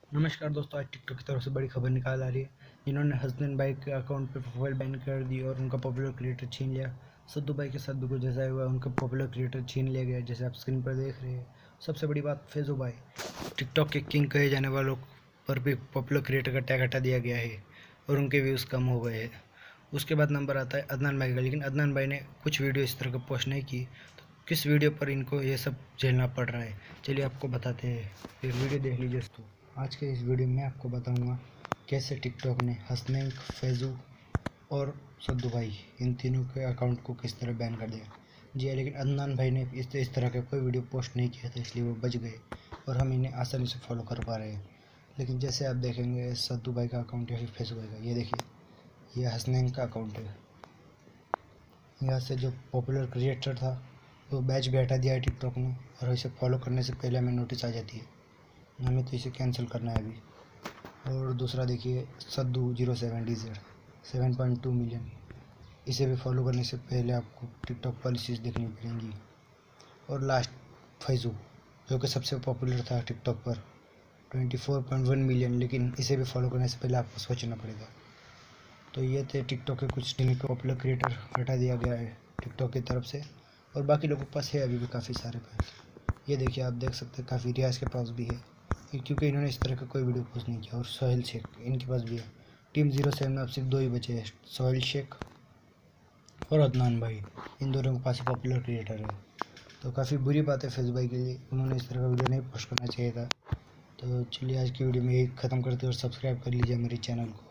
नमस्कार दोस्तों, आज टिकटॉक की तरफ से बड़ी खबर निकाल आ रही है। जिन्होंने हसनैन भाई के अकाउंट पे प्रोफाइल बैन कर दी और उनका पॉपुलर क्रिएटर छीन लिया। सद्दू भाई के साथ भी कुछ जैसा हुआ, उनका पॉपुलर क्रिएटर छीन लिया गया, जैसे आप स्क्रीन पर देख रहे हैं। सबसे बड़ी बात, फैज़ू भाई टिकटॉक के किंग कहे जाने वालों पर भी पॉपुलर क्रिएटर का टैग हटा दिया गया है और उनके व्यूज़ कम हो गए हैं। उसके बाद नंबर आता है अदनान भाई का, लेकिन अदनान भाई ने कुछ वीडियो इस तरह का पोस्ट नहीं की। तो किस वीडियो पर इनको ये सब झेलना पड़ रहा है, चलिए आपको बताते हैं। फिर वीडियो देख लीजिए दोस्तों। आज के इस वीडियो में आपको बताऊंगा कैसे टिकटॉक ने हसनैन, फैज़ू और सद्दू भाई इन तीनों के अकाउंट को किस तरह बैन कर दिया। जी हाँ, लेकिन अदनान भाई ने इस तरह का कोई वीडियो पोस्ट नहीं किया था, इसलिए वो बच गए और हम इन्हें आसानी से फॉलो कर पा रहे हैं। लेकिन जैसे आप देखेंगे सद्दू भाई का अकाउंट या फिर फैज़ू भाई का, ये देखिए, ये हसनैन का अकाउंट है। यहाँ से जो पॉपुलर क्रिएटर था वो बैच भी हटा दिया है टिकटॉक ने, और इसे फॉलो करने से पहले हमें नोटिस आ जाती है। हमें तो इसे कैंसिल करना है अभी। और दूसरा देखिए, सद्दू 07DZ 7.2 मिलियन, इसे भी फॉलो करने से पहले आपको टिकटॉक पॉलिसीज़ देखनी पड़ेंगी। और लास्ट फैज़ू, जो कि सबसे पॉपुलर था टिकटॉक पर, 24.1 मिलियन, लेकिन इसे भी फॉलो करने से पहले आपको सोचना पड़ेगा। तो ये थे टिकटॉक के कुछ पॉपुलर क्रिएटर, हटा दिया गया है टिकटॉक की तरफ से, और बाकी लोगों के पास है अभी भी काफ़ी सारे पैसे। ये देखिए, आप देख सकते हैं काफ़ी रियाज के पास भी है, क्योंकि इन्होंने इस तरह का कोई वीडियो पोस्ट नहीं किया। और सोहेल शेख, इनके पास भी है। टीम 07 में अब सिर्फ दो ही बचे हैं, सोहेल शेख और अदनान भाई। इन दोनों के पास ही पॉपुलर क्रिएटर है। तो काफ़ी बुरी बात है फैज़ भाई के लिए, उन्होंने इस तरह का वीडियो नहीं पोस्ट करना चाहिए था। तो चलिए, आज की वीडियो में यही ख़त्म करते हैं और सब्सक्राइब कर लीजिए मेरे चैनल को।